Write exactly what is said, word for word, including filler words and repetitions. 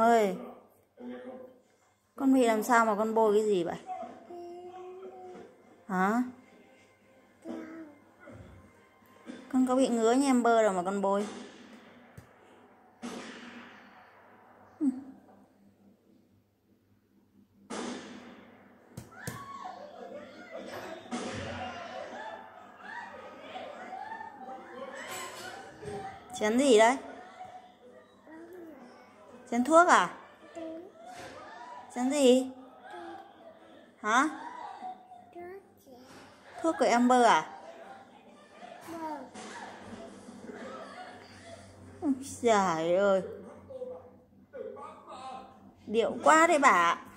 ơi. Con bị làm sao mà con bôi cái gì vậy? Hả? Con có bị ngứa như em bơ đâu mà con bôi. Chén gì đấy? Chén thuốc à? Chén gì? Hả? Thuốc của em bơ à? Trời ơi, điệu quá đấy bà.